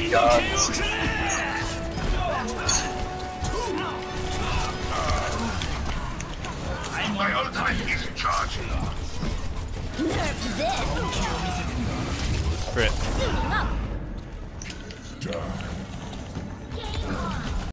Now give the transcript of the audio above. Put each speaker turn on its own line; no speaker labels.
God.
My ultimate is in charge.
Nerf this!
Crit.
Suiting up!